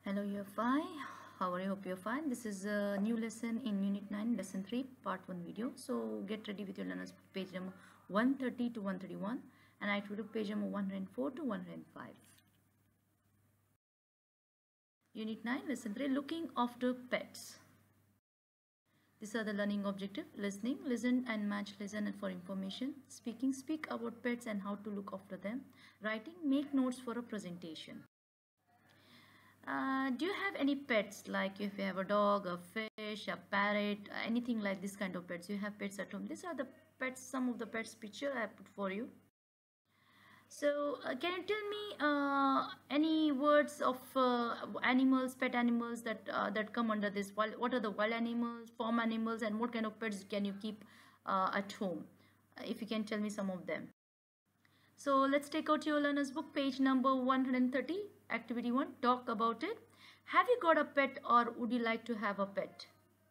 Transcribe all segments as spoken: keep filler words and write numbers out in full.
Hello, you're fine. How are you? Hope you're fine. This is a new lesson in Unit nine, Lesson three, Part one video. So get ready with your learners book, page number one thirty to one thirty-one, and I took page number one hundred four to one hundred five. Unit nine, Lesson three, Looking After Pets. These are the learning objective: listening, listen and match listen for information; speaking, speak about pets and how to look after them; writing, make notes for a presentation. Uh, do you have any pets, like if you have a dog, a fish, a parrot, anything like this kind of pets? You have pets at home. These are the pets, some of the pets picture I put for you. So uh, can you tell me uh, any words of uh, animals, pet animals that uh, that come under this? What are the wild animals, farm animals, and what kind of pets can you keep uh, at home? If you can tell me some of them. So let's take out your learner's book, page number one hundred thirty, activity one, talk about it. Have you got a pet, or would you like to have a pet?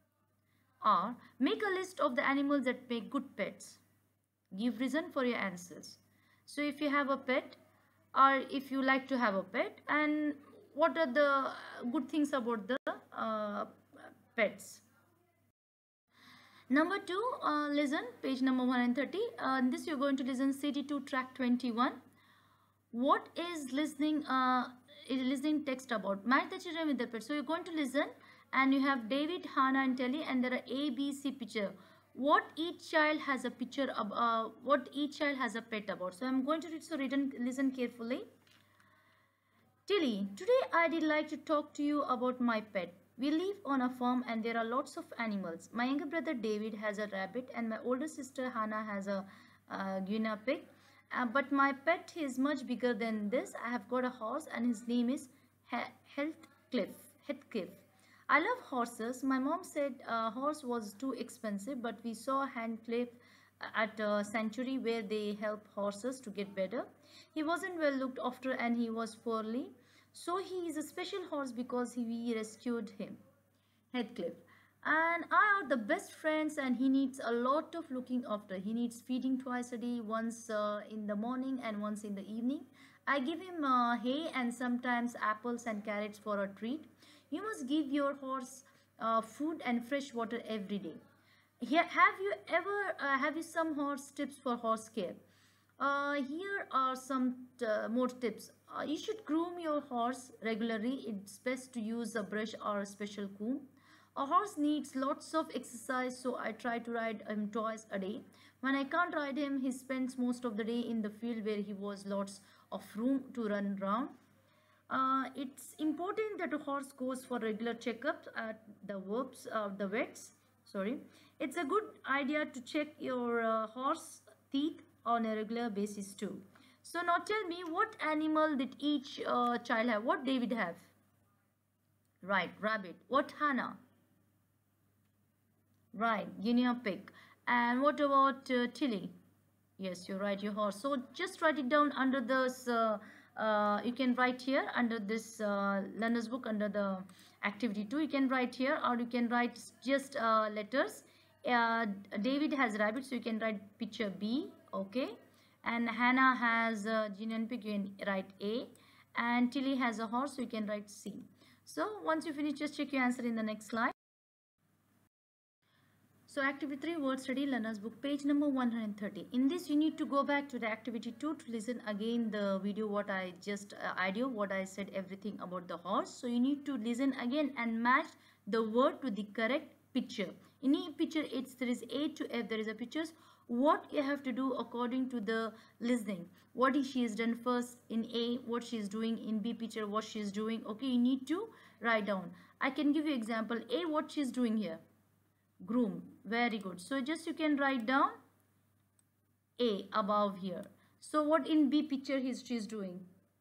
Or make a list of the animals that make good pets. Give reason for your answers. So if you have a pet, or if you like to have a pet, and what are the good things about the uh, pets? Number two, uh, listen, page number one hundred thirty. Uh, in this you're going to listen C T two track twenty-one. What is listening uh, is listening text about? Match the children with the pet. So you're going to listen, and you have David, Hannah and Telly, and there are A, B, C picture. What each child has a picture of, uh, what each child has a pet about. So I'm going to read, so read and listen carefully. Tilly, today I did like to talk to you about my pet. We live on a farm and there are lots of animals. My younger brother David has a rabbit and my older sister Hannah has a uh, guinea pig. Uh, but my pet is much bigger than this. I have got a horse and his name is Heathcliff. Heathcliff. I love horses. My mom said a horse was too expensive, but we saw Heathcliff at a sanctuary where they help horses to get better. He wasn't well looked after and he was poorly. So he is a special horse because he, we rescued him. Heathcliff. And I are the best friends and he needs a lot of looking after. He needs feeding twice a day, once uh, in the morning and once in the evening. I give him uh, hay and sometimes apples and carrots for a treat. You must give your horse uh, food and fresh water every day. Here, have you ever, uh, have you some horse tips for horse care? Uh, here are some uh, more tips. Uh, you should groom your horse regularly. It's best to use a brush or a special comb. A horse needs lots of exercise, so I try to ride him twice a day. When I can't ride him, he spends most of the day in the field where he has lots of room to run around. Uh, it's important that a horse goes for regular checkups at the verbs, uh, the vets. Sorry, it's a good idea to check your uh, horse teeth on a regular basis too. So now tell me, what animal did each uh, child have? What David have? Right, rabbit. What Hannah? Right, guinea pig. And what about uh, Tilly? Yes, you're right, your horse. So just write it down under this. Uh, uh, you can write here under this uh, learner's book under the activity two. You can write here, or you can write just uh, letters. Uh, David has rabbit, so you can write picture B. Okay. And Hannah has a guinea pig, you can write A. And Tilly has a horse, so you can write C. So once you finish, just check your answer in the next slide. So activity three, word study, learner's book, page number one hundred thirty. In this, you need to go back to the activity two to listen again the video what I just uh, audio what I said everything about the horse. So you need to listen again and match the word to the correct picture. In each picture, it's there is A to F. There is a pictures. What you have to do according to the listening. What she has done first in A, what she is doing in B picture, what she is doing. Okay, you need to write down. I can give you example. A, what she is doing here. Groom. Very good. So just you can write down A above here. So what in B picture he she is doing?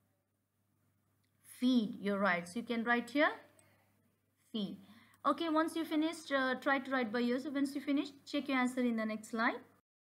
Feed. You're right. So you can write here feed. Okay, once you finished, uh, try to write by yourself. Once you finish, check your answer in the next slide.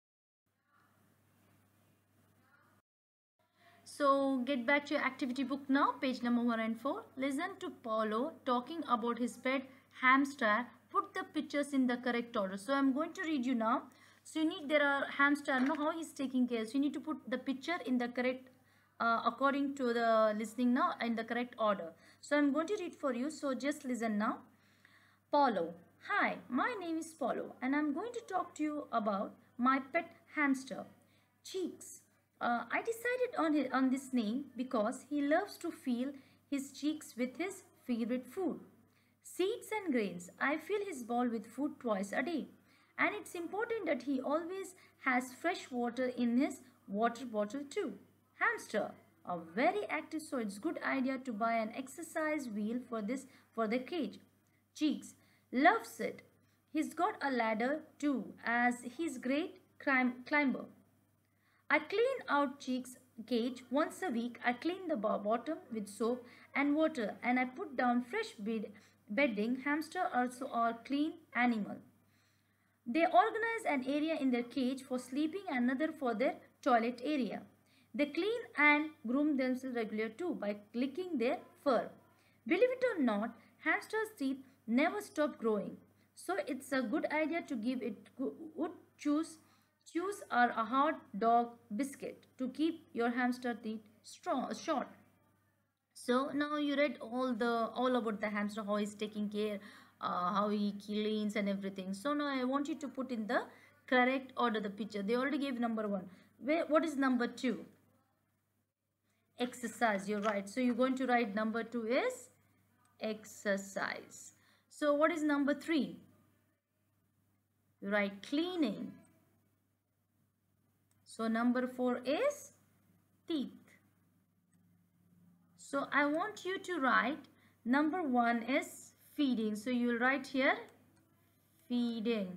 So get back to your activity book now, page number one hundred four. Listen to Paulo talking about his pet hamster. Put the pictures in the correct order. So I'm going to read you now. So you need, there are hamster, know how he's taking care. So you need to put the picture in the correct uh, according to the listening now in the correct order. So I'm going to read for you. So just listen now. Polo. Hi, my name is Polo and I'm going to talk to you about my pet hamster, Cheeks. Uh, I decided on, his, on this name because he loves to feel his cheeks with his favorite food. Seeds and grains. I fill his bowl with food twice a day. And it's important that he always has fresh water in his water bottle too. Hamster are very active, so it's good idea to buy an exercise wheel for this for the cage. Cheeks loves it. He's got a ladder too, as he's great climb, climber. I clean out Cheeks' cage once a week. I clean the bottom with soap and water and I put down fresh bed, bedding. Hamster also are clean animal. They organize an area in their cage for sleeping and another for their toilet area. They clean and groom themselves regularly too by licking their fur. Believe it or not, hamsters' teeth never stop growing. So it's a good idea to give it wood chews. Chews are a hard dog biscuit to keep your hamster teeth strong, short. So now you read all the all about the hamster, how he's taking care, uh, how he cleans and everything. So now I want you to put in the correct order the picture. They already gave number one. Where, what is number two? Exercise. You're right. So you're going to write number two is exercise. So what is number three? You write cleaning. So number four is teeth. So I want you to write number one is feeding. So you will write here feeding.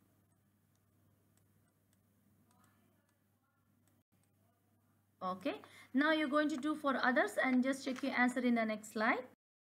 Okay. Now you're going to do for others and just check your answer in the next slide.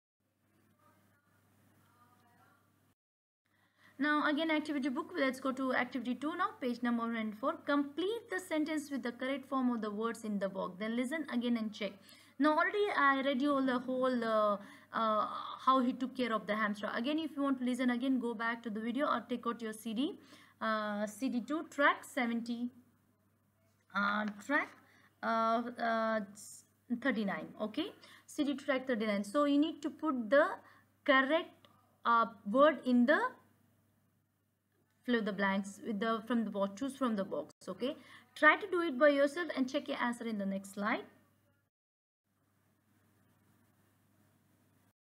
Now again activity book. Let's go to activity two now, page number one hundred four. Complete the sentence with the correct form of the words in the box. Then listen again and check. Now already I read you all the whole uh, uh, how he took care of the hamster. Again, if you want to listen again, go back to the video or take out your C D. Uh, C D two track seventy. Uh, track uh, uh, thirty-nine. Okay, C D two track thirty-nine. So you need to put the correct uh, word in the fill the blanks with the from the box. Choose from the box. Okay, try to do it by yourself and check your answer in the next slide.